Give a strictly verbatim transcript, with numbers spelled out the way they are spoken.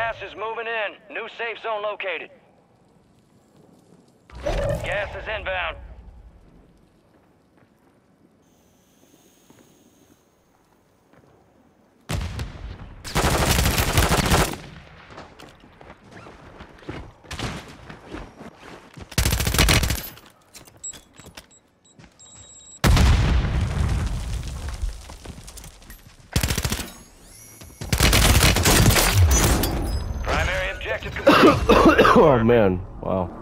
gas is moving in. New safe zone located. Gas is inbound. Primary objective complete. Oh man, wow.